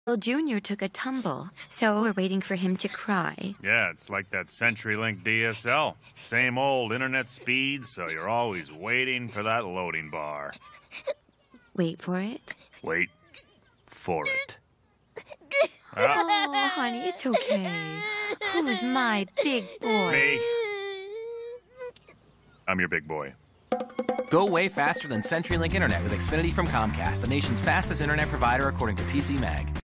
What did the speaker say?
Well, Junior took a tumble, so we're waiting for him to cry. Yeah, it's like that CenturyLink DSL. Same old internet speed, so you're always waiting for that loading bar. Wait for it? Wait for it. Oh, honey, it's okay. Who's my big boy? Me. I'm your big boy. Go way faster than CenturyLink Internet with XFINITY from Comcast, the nation's fastest internet provider according to PC Mag.